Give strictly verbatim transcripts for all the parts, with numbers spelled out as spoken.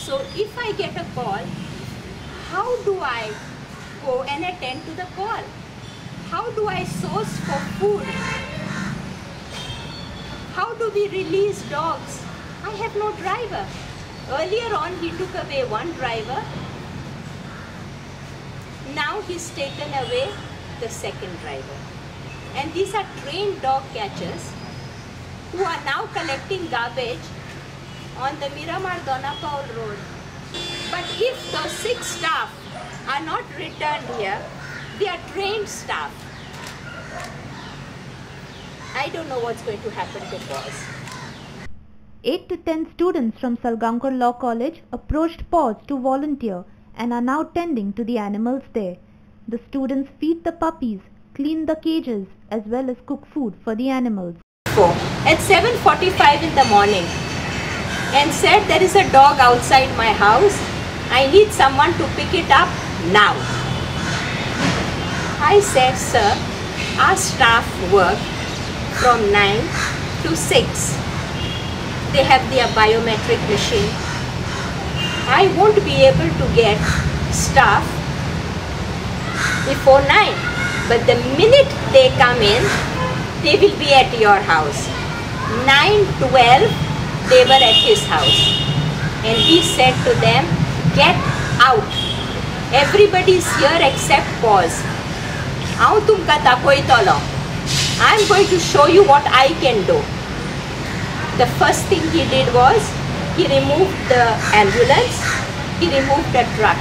So if I get a call, how do I go and attend to the call? How do I source for food? How do we release dogs? I have no driver. Earlier on, he took away one driver. Now he's taken away the second driver. And these are trained dog catchers who are now collecting garbage on the Miramar Donapaul road. But if those six staff are not returned here, they are trained staff. I don't know what's going to happen to Paws. eight to ten students from Salgaonkar Law College approached Paws to volunteer and are now tending to the animals there. The students feed the puppies, clean the cages as well as cook food for the animals. At seven forty-five in the morning and said there is a dog outside my house. I need someone to pick it up now. I said, sir, our staff work from nine to six. They have their biometric machine. I won't be able to get staff before nine. But the minute they come in, they will be at your house. nine twelve, they were at his house. And he said to them, get out. Everybody is here except Paws. I'm going to show you what I can do. The first thing he did was, he removed the ambulance, he removed the truck.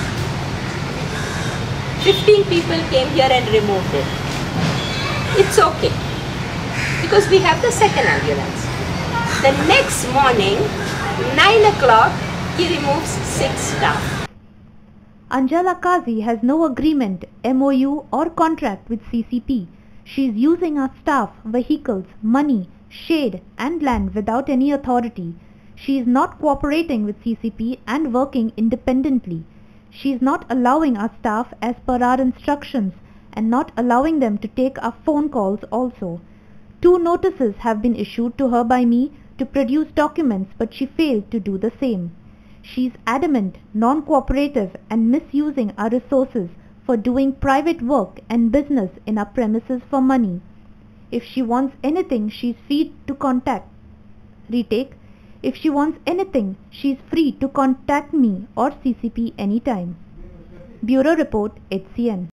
fifteen people came here and removed it. It's okay, because we have the second ambulance. The next morning, nine o'clock, he removes six staff. Angela Kazi has no agreement, M O U or contract with C C P. She is using our staff, vehicles, money, shade and land without any authority. She is not cooperating with C C P and working independently. She is not allowing our staff as per our instructions and not allowing them to take our phone calls also. Two notices have been issued to her by me to produce documents, but she failed to do the same. She is adamant, non-cooperative and misusing our resources for doing private work and business in our premises for money. If she wants anything, she is free to contact. Retake. If she wants anything, she is free to contact me or C C P anytime. Bureau Report, H C N.